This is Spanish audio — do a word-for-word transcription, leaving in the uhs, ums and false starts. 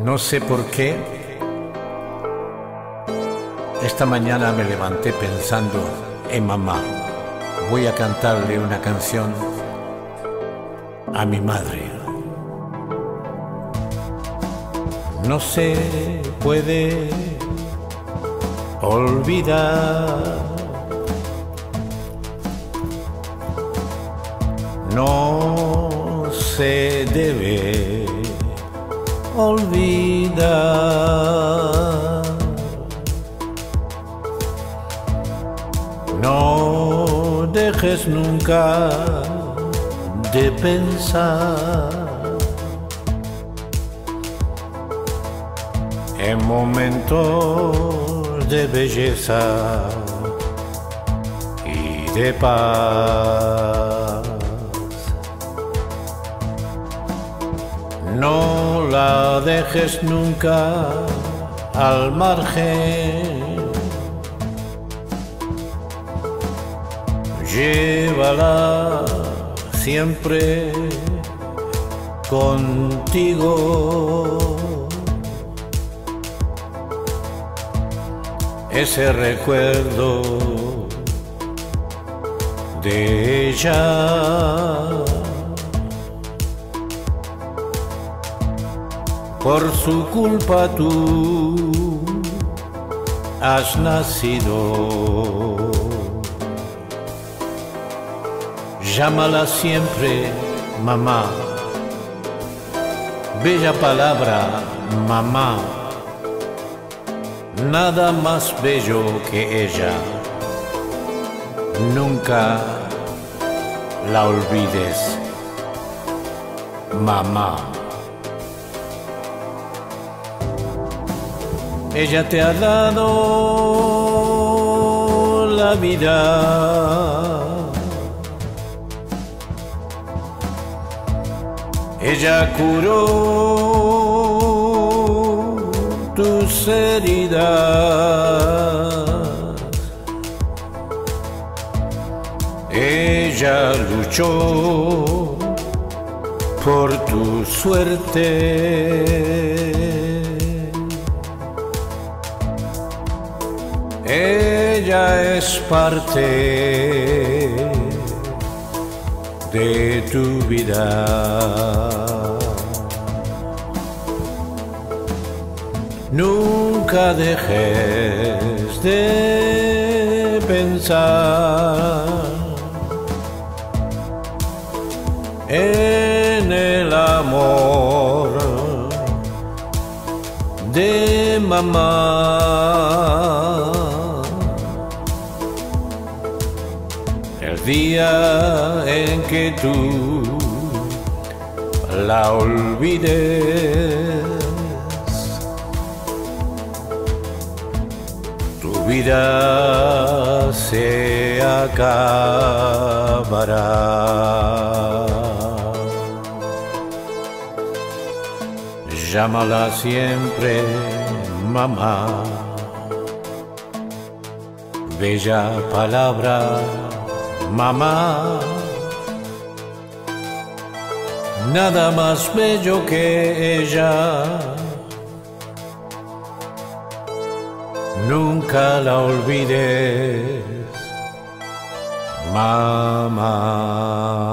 No sé por qué, esta mañana me levanté pensando en mamá. Voy a cantarle una canción a mi madre. No se puede olvidar, no se debe olvidar, no dejes nunca de pensar en momentos de belleza y de paz. No la dejes nunca al margen, llévala siempre contigo. Ese recuerdo de ella, por su culpa tú has nacido. Llámala siempre mamá, bella palabra mamá, nada más bello que ella. Nunca la olvides, mamá. Ella te ha dado la vida, ella curó tus heridas, ella luchó por tu suerte. Ella es parte de tu vida. Nunca dejes de pensar en el amor de mamá. El día en que tú la olvides, tu vida se acabará. Llámala siempre mamá, bella palabra mamá, nada más bello que ella. Nunca la olvides, mamá.